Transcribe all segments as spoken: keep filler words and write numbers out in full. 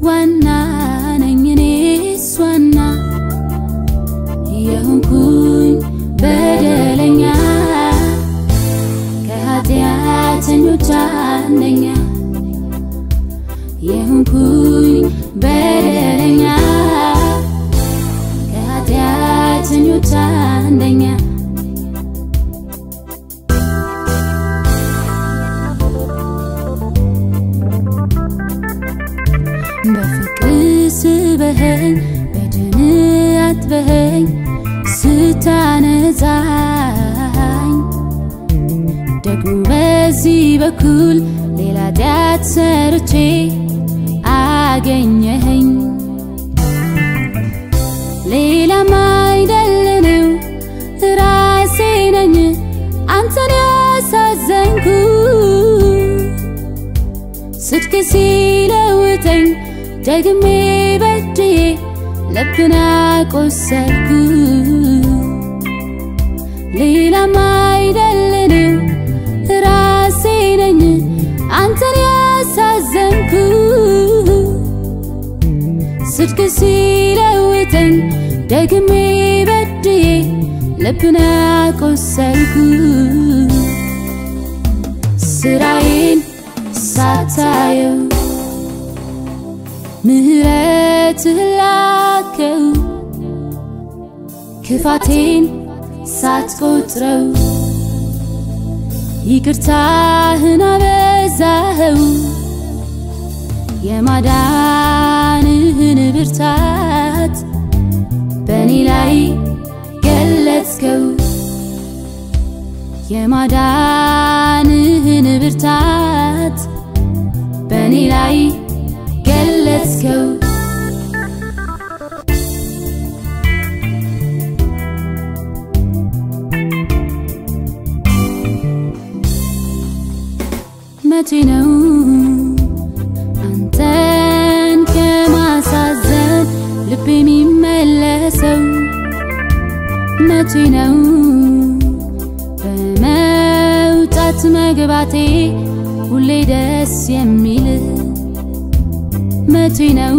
ዋና ነኝ እኔስ ዋና የሆንኩኝ በደለኛ ከኃጢአተኞች አንደኛ የሆንኩኝ በደለኛ ከኃጢአተኞች አንደኛ በፍቅር ስበኸኝ በደም አጥበኸኝ ስታነጻኝ ደግሞ በዚህ በኩል ሌላ ኃጢአት ሰርቼ አገኘኸኝ ሌላም አይደለንም ራሴ ነኝ አንተን ያሳዘንኩ ጽድቅ ሲለውጠኝ ደግሜ በድዬ ልብን አቆሰልኩ ሌላም አይደለንም ራሴ ነኝ አንተን ያሳዘንኩ ጽድቅ ሲለውጠኝ ደግሜ በድዬ ልብን አቆሰልኩ ስራዬን ሳታየው ምህረትህ ላከው ክፋቴን ሳትቆጥረው ይቅርታህን አበዛኸው የማዳንህን ብርታት በእኔ ላይ ገለጽከው የማዳንህን ብርታት በእኔ ላይ ገለጽከው መቼ ነው አንተን ከማሳዘን ልቤ የሚመለሰው መቼ ነው በመውጣት መግባቴ ሁሌ ደስ የሚል መቼ ነው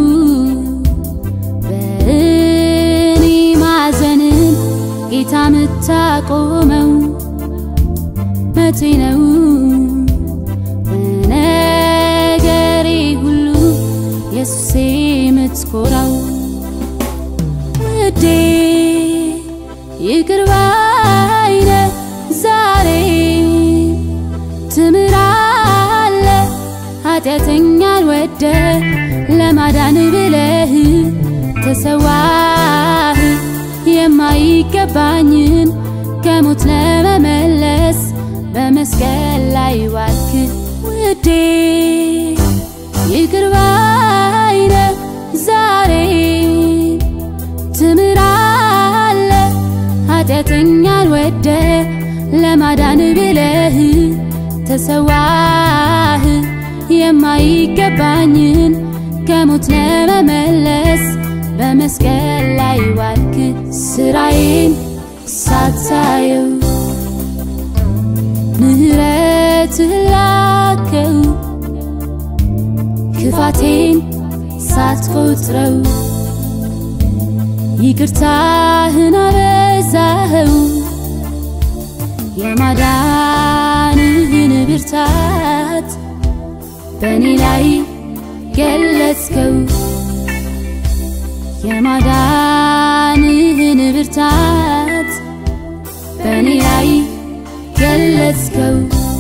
በእኔ ማዘንን ጌታ ምታቆመው መቼ ነው በነገሬ ሁሉ ኢየሱሴ ምትኮራው ውዴ ይቅር ባይ ነህ ዛሬ ትምራለህ ኃጢአተኛን ወደህ ለማዳን ብለህ ተሰዋህ የማይገባኝን ከሞት ለመመለስ በመስቀል ላይ ዋልክ ውዴ ይቅር ባይ ነህ ዛሬ ትምራለህ ኃጢአተኛን ወደህ ለማዳን ብለህ ተሰዋህ የማይገባኝን ከሞት ለመመለስ በመስቀል ላይ ዋልክ ስራዬን ሳታየው ምህረትህ ላከው ክፋቴን ሳትቆጥረው ይቅርታህን አበዛኸው የማዳንህን ብርታት በእኔ ላይ ገለጽከው የማዳንህን ብርታት በእኔ ላይ ገለጽከው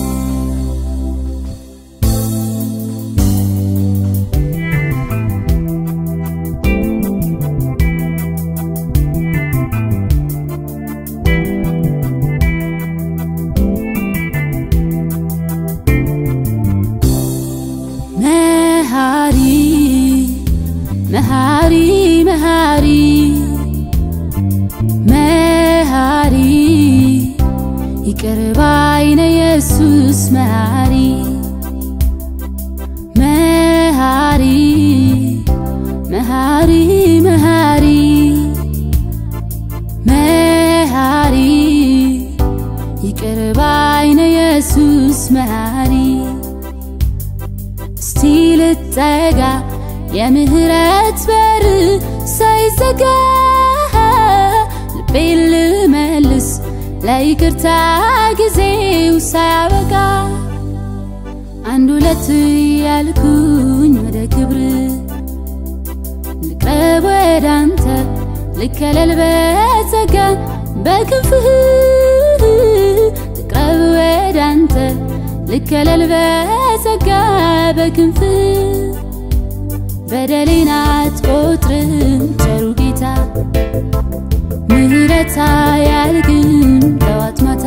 መሃሪ መሃሪ መሃሪ ይቅር ባይ ነህ ኢየሱስ መሃሪ መሃሪ መሃሪ መሃሪ መሃሪ ይቅር ባይ ነህ ኢየሱስ መሃሪ እስቲ ልጠጋ የምህረት በር ሳይዘጋ ልቤን ልመልስ ለይቅርታ ጊዜው ሳያበቃ አንድ ሁለት ያልኩኝ ወደ ክብር ልቅረብ ወደ አንተ ልከለል በጸጋ በክንፍህ ልቅረብ ወደ አንተ ልከለል በጸጋ በክንፍህ በደሌን አትቆጥርም ቸሩ ጌታ ምህረት አያልቅም ጠዋት ማታ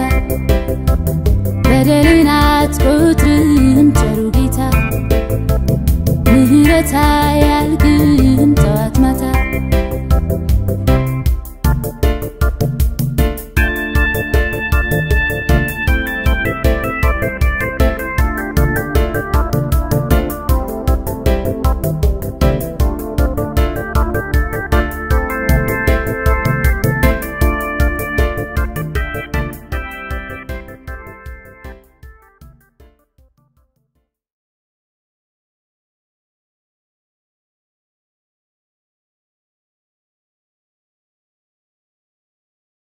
በደሌን አትቆጥርም ቸሩ ጌታ ምህረት አያልቅም